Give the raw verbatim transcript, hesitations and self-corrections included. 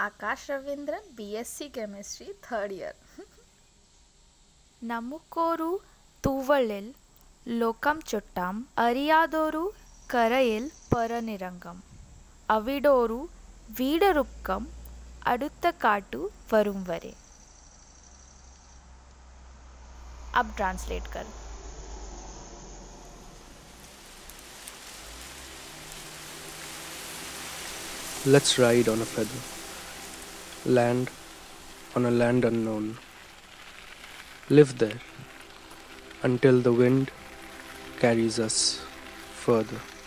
Akash Ravindra, B S c Chemistry, third year. Namukoru Tuvalil Lokam Chuttam Ariyadoru Karayil Paranirangam Avidoru Vidarukkam Adutha Katu Varum Vare. अब translate कर. Let's ride on a feather. Land on a land unknown. Live there until the wind carries us further.